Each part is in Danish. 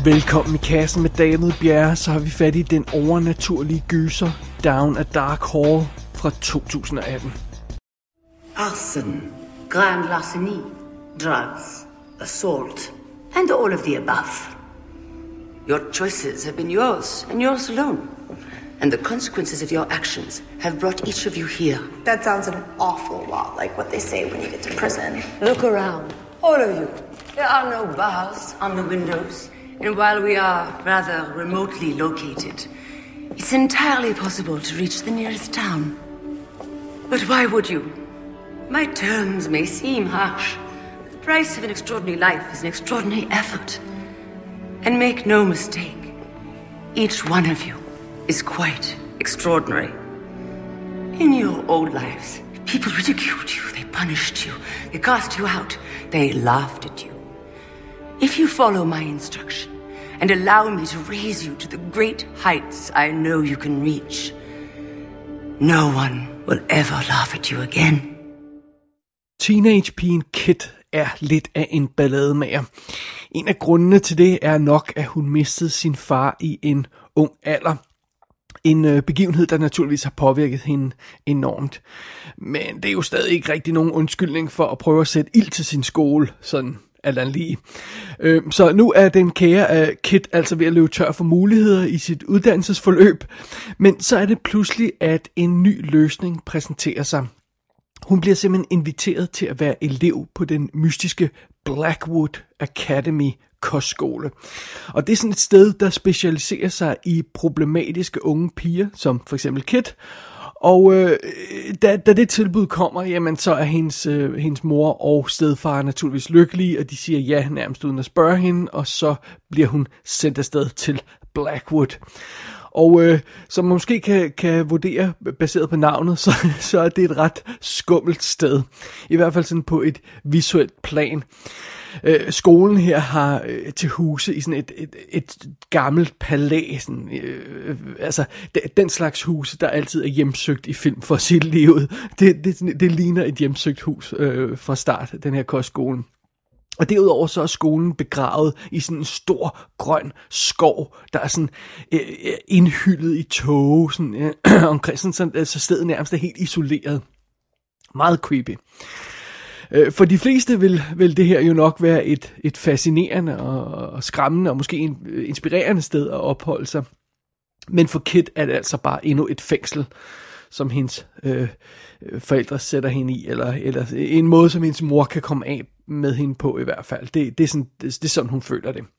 Velkommen i kassen med David Bjerre, så har vi fat i den overnaturlige gyser Down a Dark Hall fra 2018. Arson, grand larceny, drugs, assault, and all of the above. Your choices have been yours, and yours alone. And the consequences of your actions have brought each of you here. That sounds an awful lot like what they say when you get to prison. Look around, all of you. There are no bars on the windows. And while we are rather remotely located, it's entirely possible to reach the nearest town. But why would you? My terms may seem harsh. The price of an extraordinary life is an extraordinary effort. And make no mistake, each one of you is quite extraordinary. In your old lives, people ridiculed you, they punished you, they cast you out, they laughed at you. If you follow my instruction and allow me to raise you to the great heights I know you can reach, no one will ever laugh at you again. Teenagepigen Kit er lidt af en ballademager. En af grundene til det er nok, at hun mistede sin far i en ung alder. En begivenhed, der naturligvis har påvirket hende enormt. Men det er jo stadig ikke rigtig nogen undskyldning for at prøve at sætte ild til sin skole, sådan alt lige. Så nu er den kære Kit altså ved at løbe tør for muligheder i sit uddannelsesforløb. Men så er det pludselig, at en ny løsning præsenterer sig. Hun bliver simpelthen inviteret til at være elev på den mystiske Blackwood Academy kostskole. Og det er sådan et sted, der specialiserer sig i problematiske unge piger, som for eksempel Kit. Og da det tilbud kommer, jamen så er hendes mor og stedfar naturligvis lykkelige, og de siger ja nærmest uden at spørge hende, og så bliver hun sendt afsted til Blackwood. Og som man måske kan vurdere, baseret på navnet, så er det et ret skummelt sted. I hvert fald sådan på et visuelt plan. Skolen her har til huse i sådan et gammelt palæ, sådan, altså den slags huse, der altid er hjemsøgt i film for sit liv. Det ligner et hjemsøgt hus fra start, den her kostskolen. Og derudover så er skolen begravet i sådan en stor grøn skov, der er sådan indhyllet i tåge, sådan, omkring sådan, så stedet nærmest er helt isoleret. Meget creepy. For de fleste vil det her jo nok være et fascinerende og skræmmende og måske inspirerende sted at opholde sig. Men for Kit er det altså bare endnu et fængsel, som hendes forældre sætter hende i, eller en måde, som hendes mor kan komme af med hende på i hvert fald. Det er sådan, hun føler det.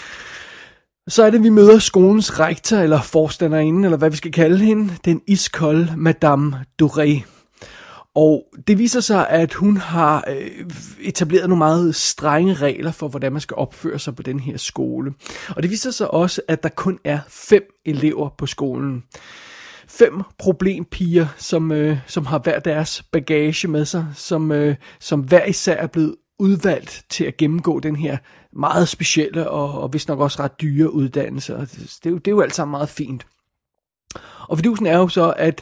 Så er det, vi møder skolens rektor, eller forstanderinde, eller hvad vi skal kalde hende, den iskolde Madame Doré. Og det viser sig, at hun har etableret nogle meget strenge regler for, hvordan man skal opføre sig på den her skole. Og det viser sig også, at der kun er 5 elever på skolen. 5 problempiger, som har hver deres bagage med sig, som hver især er blevet udvalgt til at gennemgå den her meget specielle og vist nok også ret dyre uddannelse. Og det er jo alt sammen meget fint. Og fidusen er jo så, at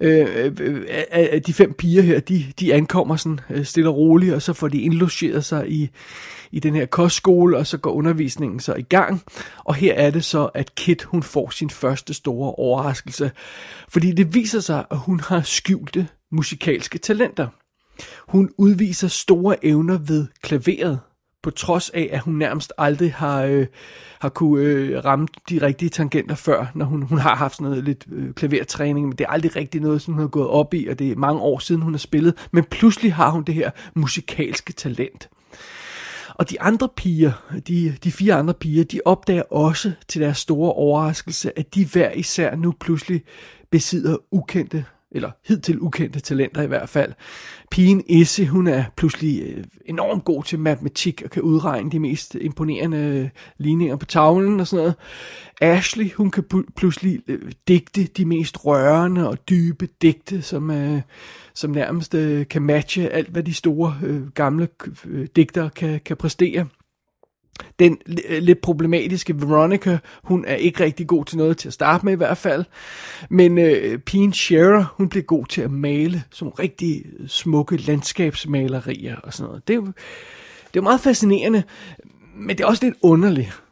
de 5 piger her, de ankommer sådan stille og roligt, og så får de indlogeret sig i den her kostskole, og så går undervisningen så i gang. Og her er det så, at Kit, hun får sin første store overraskelse, fordi det viser sig, at hun har skjulte musikalske talenter. Hun udviser store evner ved klaveret, på trods af, at hun nærmest aldrig har kunne ramme de rigtige tangenter før, når hun har haft sådan noget lidt klavertræning, men det er aldrig rigtig noget, som hun har gået op i, og det er mange år siden, hun har spillet, men pludselig har hun det her musikalske talent. Og de andre piger, de 4 andre piger, de opdager også til deres store overraskelse, at de hver især nu pludselig besidder hidtil ukendte talenter i hvert fald. Pigen Issy, hun er pludselig enormt god til matematik og kan udregne de mest imponerende ligninger på tavlen og sådan noget. Ashley, hun kan pludselig digte de mest rørende og dybe digte, som nærmest kan matche alt, hvad de store gamle digtere kan præstere. Den lidt problematiske Veronica, hun er ikke rigtig god til noget til at starte med i hvert fald. Men pigen Shara, hun bliver god til at male sådan rigtig smukke landskabsmalerier og sådan noget. Det er jo meget fascinerende, men det er også lidt underligt.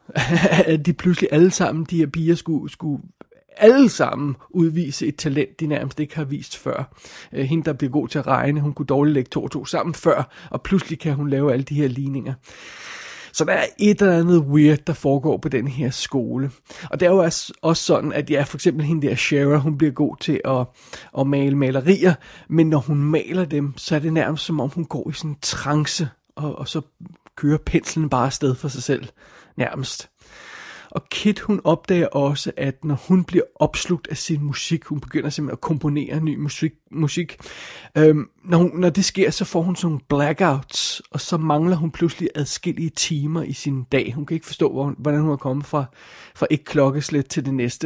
at de pludselig alle sammen, de her piger, skulle alle sammen udvise et talent, de nærmest ikke har vist før. Hende, der bliver god til at regne, hun kunne dårligt lægge 2 og 2 sammen før, og pludselig kan hun lave alle de her ligninger. Så der er et eller andet weird, der foregår på den her skole. Og det er jo også sådan, at for eksempel hende der Shara, hun bliver god til at male malerier, men når hun maler dem, så er det nærmest som om hun går i sådan en trance, og så kører penslen bare afsted for sig selv, nærmest. Og Kit, hun opdager også, at når hun bliver opslugt af sin musik, hun begynder simpelthen at komponere ny musik. Når det sker, så får hun sådan nogle blackouts, og så mangler hun pludselig adskillige timer i sin dag. Hun kan ikke forstå, hvordan hun er kommet fra et klokkeslæt til det næste.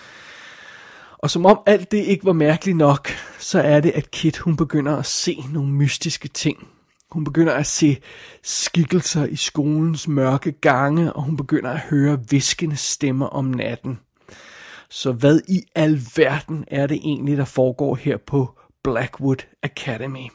Og som om alt det ikke var mærkeligt nok, så er det, at Kit, hun begynder at se nogle mystiske ting. Hun begynder at se skikkelser i skolens mørke gange, og hun begynder at høre hviskende stemmer om natten. Så hvad i alverden er det egentlig, der foregår her på Blackwood Academy?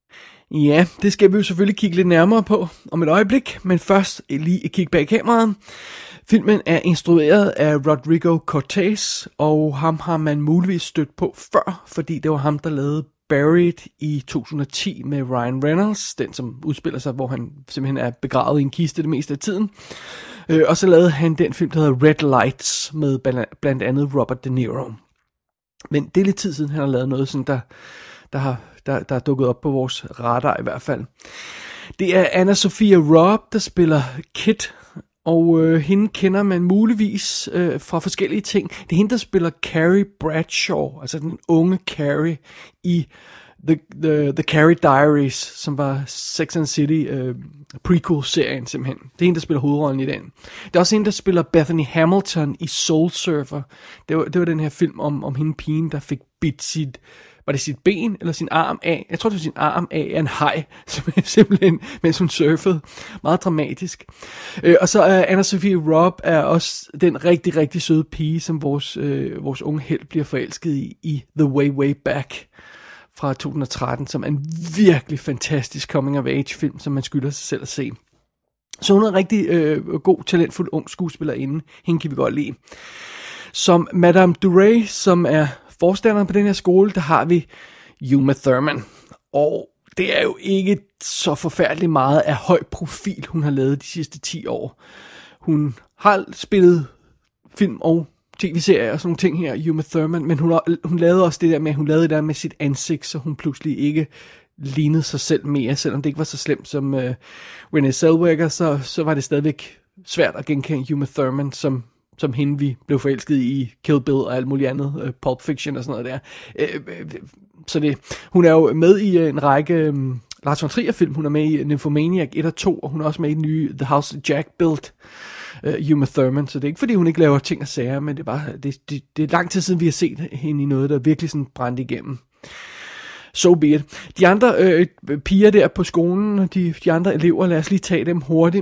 Ja, det skal vi jo selvfølgelig kigge lidt nærmere på om et øjeblik, men først lige et kig bag kameraet. Filmen er instrueret af Rodrigo Cortés, og ham har man muligvis stødt på før, fordi det var ham, der lavede Buried i 2010 med Ryan Reynolds, den som udspiller sig, hvor han simpelthen er begravet i en kiste det meste af tiden. Og så lavede han den film, der hedder Red Lights, med blandt andet Robert De Niro. Men det er lidt tid siden, han har lavet noget, sådan, der er dukket op på vores radar i hvert fald. Det er Anna Sophia Robb, der spiller Kit, og hende kender man muligvis fra forskellige ting. Det er hende, der spiller Carrie Bradshaw, altså den unge Carrie i The Carrie Diaries, som var Sex and the City prequel-serien simpelthen. Det er hende, der spiller hovedrollen i den. Det er også hende, der spiller Bethany Hamilton i Soul Surfer. Det var den her film om hende pigen, der fik bidt sit ben eller sin arm af? Jeg tror, det var sin arm af en haj, simpelthen, mens hun surfede. Meget dramatisk. Og så er Anna Sophia Robb er også den rigtig, rigtig søde pige, som vores unge helt bliver forelsket i The Way, Way Back fra 2013, som er en virkelig fantastisk coming-of-age film, som man skylder sig selv at se. Så hun er en rigtig god, talentfuld ung skuespillerinde. Hende kan vi godt lide. Som Madame Duray, som er forstanderen på den her skole, der har vi Uma Thurman. Og det er jo ikke så forfærdeligt meget af høj profil, hun har lavet de sidste 10 år. Hun har spillet film og tv-serier og sådan nogle ting her, Uma Thurman, men hun lavede også det der med, hun lavede det der med sit ansigt, så hun pludselig ikke lignede sig selv mere, selvom det ikke var så slemt som Renée Zellweger, så var det stadigvæk svært at genkende Uma Thurman som hende, vi blev forelsket i Kill Bill og alt muligt andet, Pulp Fiction og sådan noget der. Så hun er jo med i en række Lars von Trier-film. Hun er med i Nymphomaniac 1 og 2, og hun er også med i den nye The House Jack Built, Uma Thurman. Så det er ikke, fordi hun ikke laver ting og sager, men det er lang tid siden, vi har set hende i noget, der virkelig sådan brændte igennem. So be it. De andre piger der på skolen, de andre elever, lad os lige tage dem hurtigt.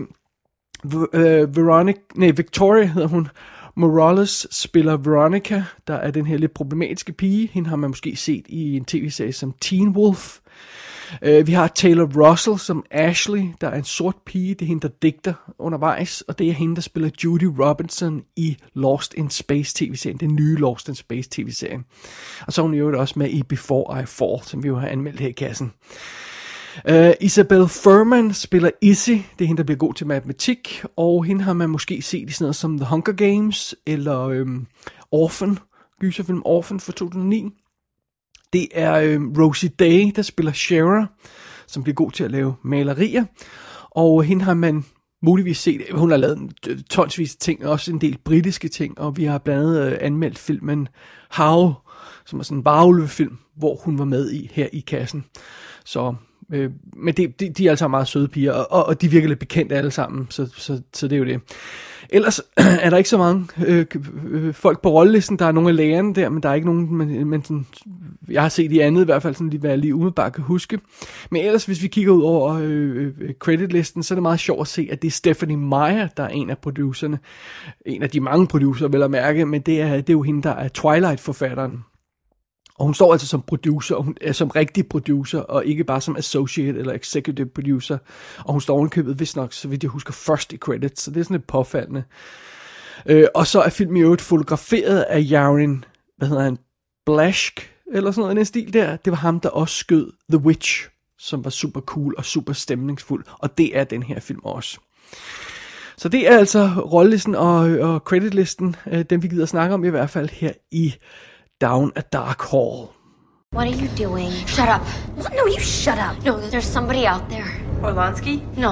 Victoria hedder hun. Morales spiller Veronica, der er den her lidt problematiske pige. Hende har man måske set i en tv-serie som Teen Wolf. Vi har Taylor Russell som Ashley, der er en sort pige. Det er hende, der digter undervejs. Og det er hende, der spiller Judy Robinson i Lost in Space tv-serien. Den nye Lost in Space tv-serie. Og så er hun jo også med i Before I Fall, som vi jo har anmeldt her i kassen. Isabel Fuhrman spiller Izzy. Det er hende, der bliver god til matematik. Og hende har man måske set i sådan noget som The Hunger Games eller Orphan, gyserfilm Orphan fra 2009. Det er Rosie Day, der spiller Shara, som bliver god til at lave malerier. Og hende har man muligvis set. Hun har lavet tonsvis ting, også en del britiske ting. Og vi har blandt andet anmeldt filmen How, som er sådan en varulvefilm, hvor hun var med i her i kassen. Så men de er altså meget søde piger, og de virker lidt bekendte alle sammen, så det er jo det. Ellers er der ikke så mange folk på rollelisten. Der er nogle af lærerne der, men der er ikke nogen, men sådan, jeg har set de andet i hvert fald, sådan, hvad jeg lige umiddelbart kan huske. Men ellers, hvis vi kigger ud over creditlisten, så er det meget sjovt at se, at det er Stephanie Meyer, der er en af producerne. En af de mange producer, vel at mærke, men det er jo hende, der er Twilight-forfatteren. Og hun står altså som producer, og hun er som rigtig producer, og ikke bare som associate eller executive producer. Og hun står ovenkøbet, vist nok, så vidt jeg husker, først i credits, så det er sådan lidt påfaldende. Og så er filmen i øvrigt fotograferet af Jarin, Blaschke, eller sådan noget i den stil der. Det var ham, der også skød The Witch, som var super cool og super stemningsfuld, og det er den her film også. Så det er altså rollelisten og creditlisten, dem vi gider snakke om i hvert fald her i Down a Dark Hall. What are you doing? Shut up. What? No, you shut up. No, there's somebody out there. Orlonsky? No.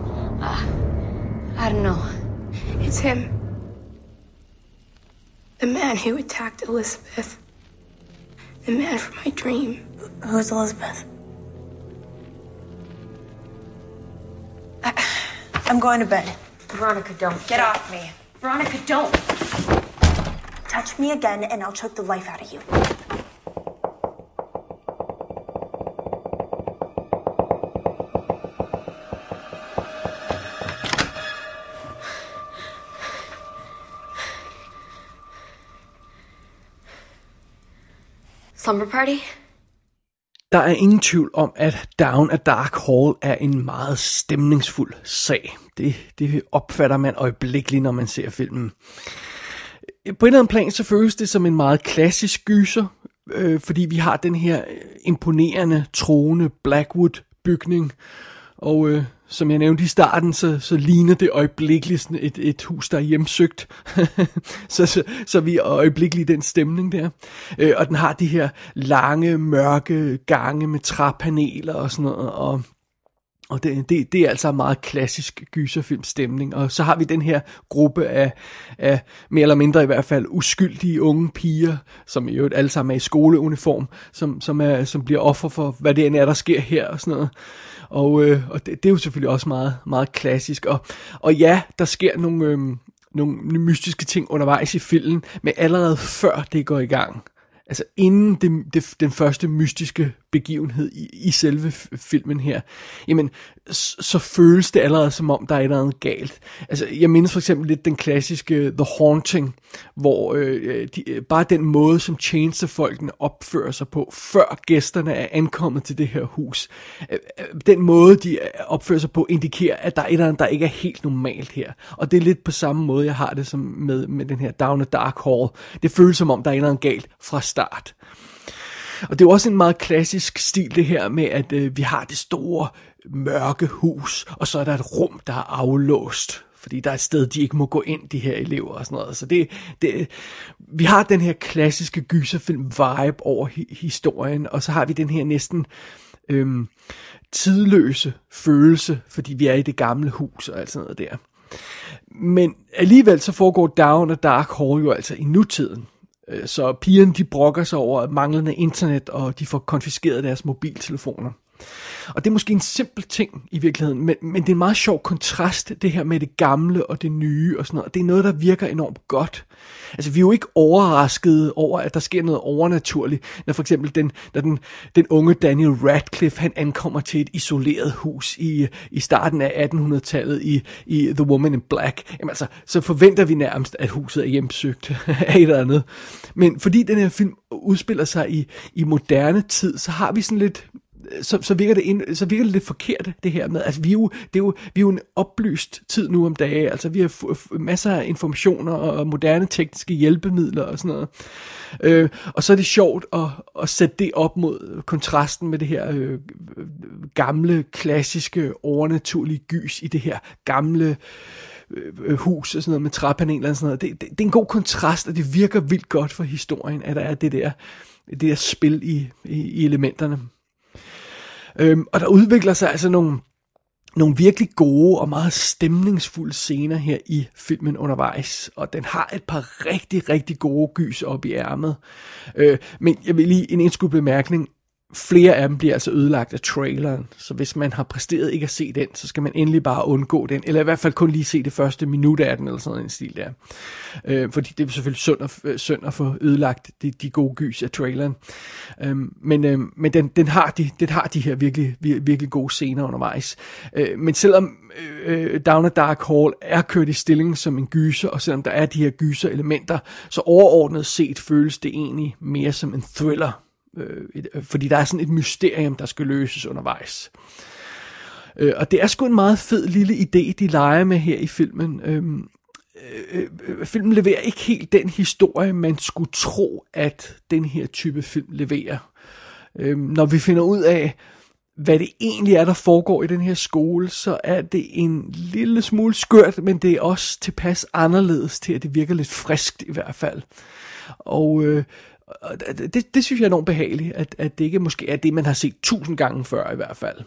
I don't know. It's him. The man who attacked Elizabeth. The man from my dream. Who's Elizabeth? I'm going to bed. Veronica, don't. Get off me. Veronica, don't. Touch me again and I'll choke the life out of you. Slumber party? Der er ingen tvivl om, at Down a Dark Hall er en meget stemningsfuld sag. Det opfatter man øjeblikkeligt, når man ser filmen. På en eller anden plan, så føles det som en meget klassisk gyser, fordi vi har den her imponerende, troende Blackwood-bygning, og som jeg nævnte i starten, så ligner det øjeblikkeligt sådan et hus, der er hjemsøgt. så vi er øjeblikkeligt i den stemning der. Og den har de her lange, mørke gange med træpaneler og sådan noget, og det er altså en meget klassisk gyserfilmstemning. Og så har vi den her gruppe af mere eller mindre i hvert fald uskyldige unge piger, som i øvrigt alle sammen er i skoleuniform, som bliver offer for, hvad det end er, der sker her og sådan noget. Og det er jo selvfølgelig også meget, meget klassisk. Og ja, der sker nogle mystiske ting undervejs i filmen, men allerede før det går i gang. Altså inden den første mystiske begivenhed i selve filmen her, jamen, så føles det allerede som om, der er et eller andet galt. Altså, jeg mindes for eksempel lidt den klassiske The Haunting, hvor bare den måde, som tjenestefolkene opfører sig på, før gæsterne er ankommet til det her hus, den måde, de opfører sig på, indikerer, at der er et eller andet, der ikke er helt normalt her. Og det er lidt på samme måde, jeg har det som med den her Down a Dark Hall. Det føles som om, der er et eller andet galt fra start. Og det er også en meget klassisk stil det her med, at vi har det store mørke hus, og så er der et rum, der er aflåst, fordi der er et sted, de ikke må gå ind, de her elever og sådan noget. Så vi har den her klassiske gyserfilm-vibe over historien, og så har vi den her næsten tidløse følelse, fordi vi er i det gamle hus og alt sådan noget der. Men alligevel så foregår Down a Dark Hall jo altså i nutiden. Så pigerne de brokker sig over manglende internet, og de får konfiskeret deres mobiltelefoner. Og det er måske en simpel ting i virkeligheden, men det er en meget sjov kontrast, det her med det gamle og det nye og sådan noget. Det er noget, der virker enormt godt. Altså, vi er jo ikke overraskede over, at der sker noget overnaturligt, når for eksempel den unge Daniel Radcliffe, han ankommer til et isoleret hus i starten af 1800-tallet i The Woman in Black. Jamen altså, så forventer vi nærmest, at huset er hjemsøgt af et eller andet. Men fordi den her film udspiller sig i moderne tid, så har vi sådan lidt... Så virker det lidt forkert, det her med, altså vi er jo en oplyst tid nu om dagen, altså vi har masser af informationer og moderne tekniske hjælpemidler og sådan noget, og så er det sjovt at sætte det op mod kontrasten med det her gamle, klassiske, overnaturlige gys i det her gamle hus og sådan noget med træpaneler og sådan noget. Det er en god kontrast, og det virker vildt godt for historien, at der er det der spil i elementerne. Og der udvikler sig altså nogle virkelig gode og meget stemningsfulde scener her i filmen undervejs. Og den har et par rigtig, rigtig gode gys op i ærmet. Men jeg vil lige en indskudt bemærkning. Flere af dem bliver altså ødelagt af traileren, så hvis man har præsteret ikke at se den, så skal man endelig bare undgå den, eller i hvert fald kun lige se det første minut af den, eller sådan en stil der. Fordi det er selvfølgelig synd at få ødelagt de gode gys af traileren. Men den har de her virkelig, virkelig gode scener undervejs. Men selvom Down a Dark Hall er kørt i stilling som en gyser, og selvom der er de her gyser elementer, så overordnet set føles det egentlig mere som en thriller. fordi der er sådan et mysterium, der skal løses undervejs. Og det er sgu en meget fed lille idé, de leger med her i filmen. Filmen leverer ikke helt den historie, man skulle tro, at den her type film leverer. Når vi finder ud af, hvad det egentlig er, der foregår i den her skole, så er det en lille smule skørt, men det er også tilpas anderledes til, at det virker lidt friskt i hvert fald. Og det synes jeg er enormt behageligt, at det ikke måske er det, man har set 1000 gange før i hvert fald.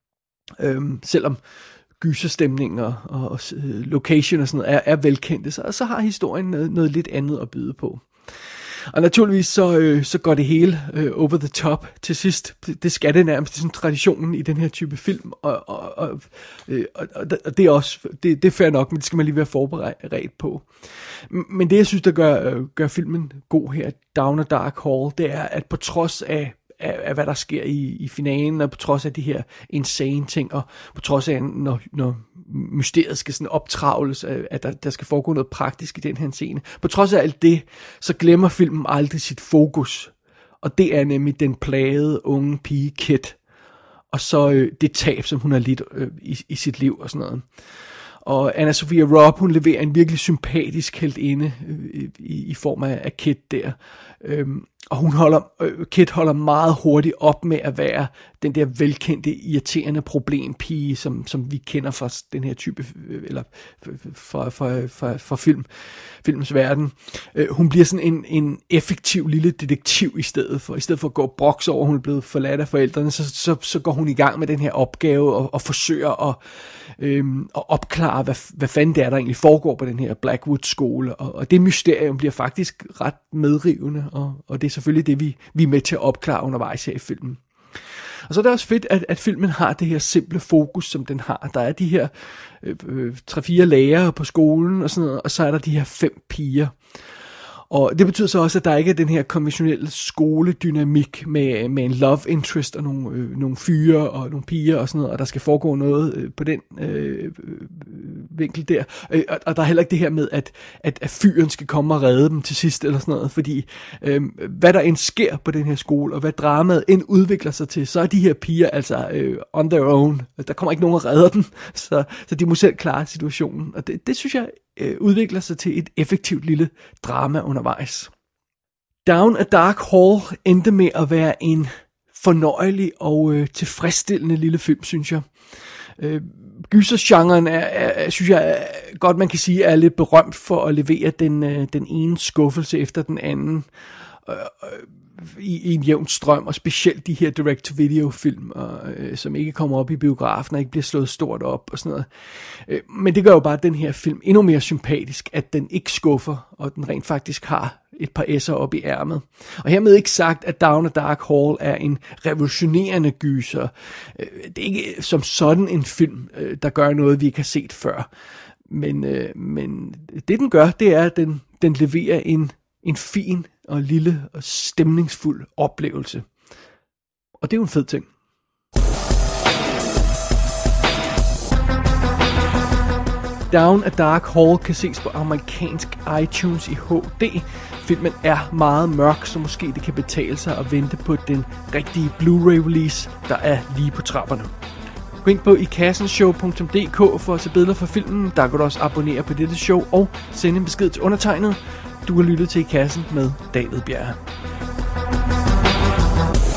Selvom gyserstemningen og location og sådan noget er velkendte, så har historien noget lidt andet at byde på. Og naturligvis så går det hele over the top til sidst. Det skal det nærmest, det er sådan traditionen i den her type film, og det er også det er fair nok, men det skal man lige være forberedt på. Men det jeg synes der gør filmen god her, Down a Dark Hall, det er at på trods af hvad der sker i finalen, og på trods af de her insane ting, og på trods af, når mysteriet skal sådan optravles, at der skal foregå noget praktisk i den her scene. På trods af alt det, så glemmer filmen aldrig sit fokus, og det er nemlig den plagede unge pige Kit, og så det tab, som hun har lidt i sit liv og sådan noget. Og Anna Sophia Robb, hun leverer en virkelig sympatisk heltinde i form af Kit der. Og Kit holder meget hurtigt op med at være den der velkendte, irriterende problempige, som vi kender fra den her type, eller fra filmens verden. Hun bliver sådan en effektiv lille detektiv i stedet for at gå og brokse over, hun er blevet forladt af forældrene, så går hun i gang med den her opgave og forsøger at opklare, hvad fanden det er, der egentlig foregår på den her Blackwood-skole. Og det mysterium bliver faktisk ret medrivende, og det er selvfølgelig det, vi er med til at opklare undervejs her i filmen. Og så er det også fedt, at filmen har det her simple fokus, som den har. Der er de her 3-4 lærere på skolen og sådan noget, og så er der de her 5 piger. Og det betyder så også, at der ikke er den her konventionelle skoledynamik med en love interest og nogle fyre og nogle piger og sådan noget, og der skal foregå noget på den vinkel der. Og der er heller ikke det her med, at fyren skal komme og redde dem til sidst eller sådan noget, fordi hvad der end sker på den her skole, og hvad dramaet end udvikler sig til, så er de her piger altså on their own. Der kommer ikke nogen at redde dem, så de må selv klare situationen. Og det synes jeg udvikler sig til et effektivt lille drama undervejs. Down a Dark Hall endte med at være en fornøjelig og tilfredsstillende lille film, synes jeg. Gysergenren synes jeg godt man kan sige er lidt berømt for at levere den ene skuffelse efter den anden i en jævn strøm, og specielt de her direct-to-video-film, som ikke kommer op i biografen og ikke bliver slået stort op og sådan noget. Men det gør jo bare den her film endnu mere sympatisk, at den ikke skuffer, og den rent faktisk har et par S'er op i ærmet. Og hermed ikke sagt, at Down a Dark Hall er en revolutionerende gyser. Det er ikke som sådan en film, der gør noget, vi ikke har set før. Men det den gør, det er, at den leverer en fin og lille og stemningsfuld oplevelse. Og det er jo en fed ting. Down a Dark Hall kan ses på amerikansk iTunes i HD. Filmen er meget mørk, så måske det kan betale sig at vente på den rigtige Blu-ray release, der er lige på trapperne. Gå ind på ikassenshow.dk for at se billeder fra filmen. Der kan du også abonnere på dette show og sende en besked til undertegnet. Du har lyttet til I Kassen med David Bjerre.